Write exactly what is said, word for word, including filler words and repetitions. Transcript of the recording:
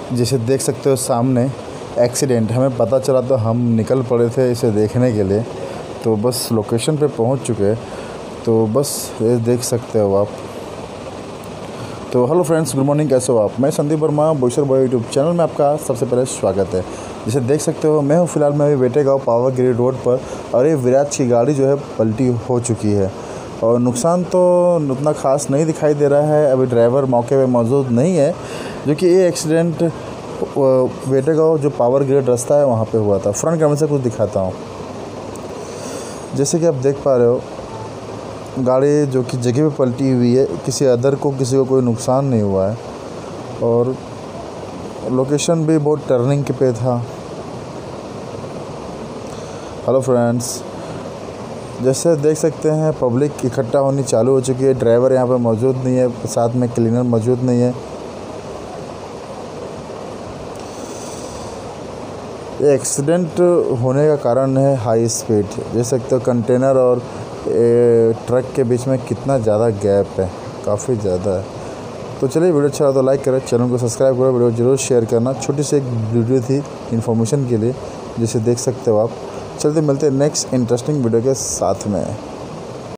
जैसे देख सकते हो सामने एक्सीडेंट, हमें पता चला तो हम निकल पड़े थे इसे देखने के लिए। तो बस लोकेशन पे पहुंच चुके, तो बस ये देख सकते हो आप। तो हेलो फ्रेंड्स, गुड मॉर्निंग, कैसे हो आप? मैं Sandeep Verma, Boisar boy YouTube channel में आपका सबसे पहले स्वागत है। जैसे देख सकते हो मैं हूँ फ़िलहाल मैं अभी बेटेगांव पावर ग्रिड रोड पर, और ये विराज की गाड़ी जो है पलटी हो चुकी है और नुकसान तो उतना ख़ास नहीं दिखाई दे रहा है। अभी ड्राइवर मौके पे मौजूद नहीं है, जो कि ये एक्सीडेंट बेटेगांव जो पावर ग्रिड रास्ता है वहाँ पे हुआ था। फ्रंट कैमरे से कुछ दिखाता हूँ। जैसे कि आप देख पा रहे हो, गाड़ी जो कि जगह पे पलटी हुई है, किसी अदर को किसी को कोई नुकसान नहीं हुआ है और लोकेशन भी बहुत टर्निंग के पे था। हेलो फ्रेंड्स, जैसे देख सकते हैं पब्लिक इकट्ठा होनी चालू हो चुकी है। ड्राइवर यहाँ पे मौजूद नहीं है, साथ में क्लीनर मौजूद नहीं है। ये एक्सीडेंट होने का कारण है हाई स्पीड। देख सकते हो कंटेनर और ट्रक के बीच में कितना ज़्यादा गैप है, काफ़ी ज़्यादा है। तो चलिए, वीडियो अच्छा लगा तो लाइक करें, चैनल को सब्सक्राइब करो, वीडियो ज़रूर शेयर करना। छोटी सी एक वीडियो थी इन्फॉर्मेशन के लिए, जिसे देख सकते हो आप। चलते मिलते हैं नेक्स्ट इंटरेस्टिंग वीडियो के साथ में।